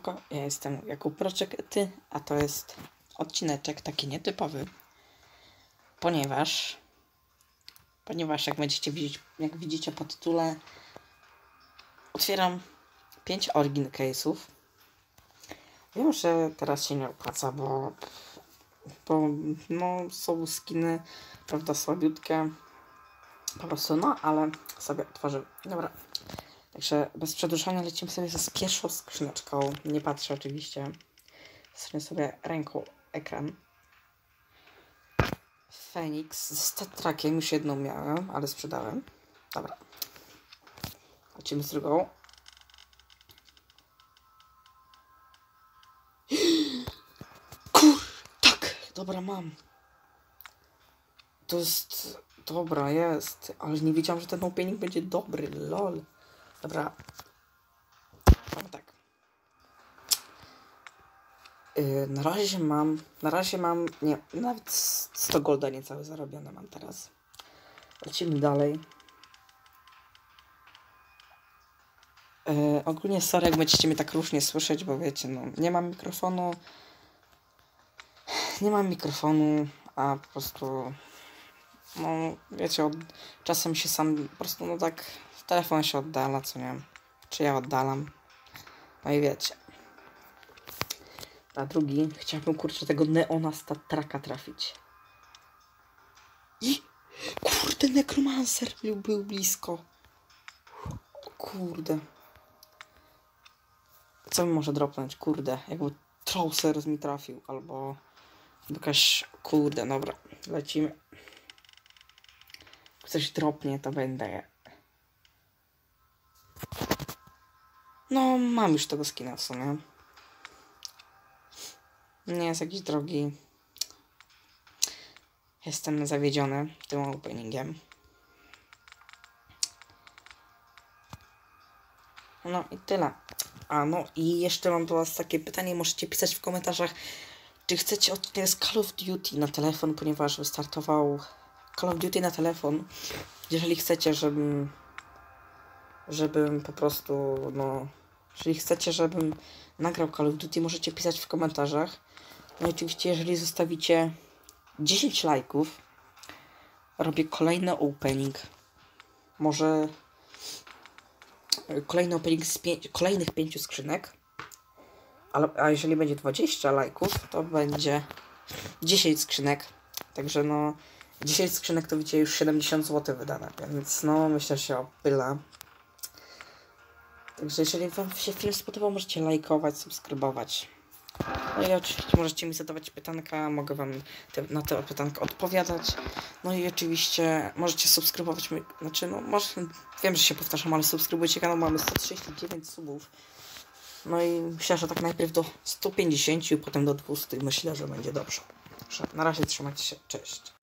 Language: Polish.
Siemanko, ja jestem Jakub Proczek, a to jest odcineczek taki nietypowy, ponieważ jak będziecie widzieć, jak widzicie po tytule, otwieram 5 origin case'ów. Wiem, że teraz się nie opłaca, bo no, są skiny, prawda, słabiutkie, po prostu, no, ale sobie otworzę. Dobra. Także bez przedłużania lecimy sobie z pierwszą skrzyneczką. Nie patrzę oczywiście. Zasłonię sobie ręką ekran. Phoenix z stat trackiem. Już jedną miałem, ale sprzedałem. Dobra. Lecimy z drugą. Tak! Dobra, mam. To jest... Dobra, jest. Ale nie wiedziałam, że ten opening będzie dobry. Lol. Dobra. Mamy tak. Na razie mam, nie, nawet 100 golda niecałe zarobione mam teraz. Lecimy dalej. Ogólnie sorry, jak będziecie mnie tak różnie słyszeć, bo wiecie, no, nie mam mikrofonu, a po prostu, no, wiecie, czasem się sam, po prostu, no tak, telefon się oddala, co nie wiem, czy ja oddalam, no i wiecie. Na drugi chciałbym, kurczę, tego Neona stat tracka trafić. I kurde, Necromancer był blisko. O kurde. Co mi może dropnąć? Kurde, jakby Trouser mi trafił, albo jakaś, kurde, dobra, lecimy. Jak coś dropnie, to będę. No, mam już tego skina w sumie. Nie jest jakiś drogi. Jestem zawiedziony tym openingiem. No i tyle. A no i jeszcze mam do was takie pytanie. Możecie pisać w komentarzach, czy chcecie odcinek z Call of Duty na telefon, ponieważ wystartował Call of Duty na telefon. Jeżeli chcecie, żebym po prostu, no, jeżeli chcecie, żebym nagrał Call of Duty, możecie pisać w komentarzach. No i oczywiście, jeżeli zostawicie 10 lajków, robię kolejny opening. Może kolejny opening z kolejnych 5 skrzynek. A jeżeli będzie 20 lajków, to będzie 10 skrzynek. Także no, 10 skrzynek to widzicie już 70 zł wydane, więc no, myślę, że się opyla. Także jeżeli wam się film spodobał, możecie lajkować, subskrybować. No i oczywiście możecie mi zadawać pytanka, mogę wam na te pytanka odpowiadać. No i oczywiście możecie subskrybować mój, znaczy no może, wiem, że się powtarzam, ale subskrybujcie kanał, mamy 139 subów. No i myślę, że tak najpierw do 150, potem do 200 i myślę, że będzie dobrze. Także na razie trzymajcie się, cześć.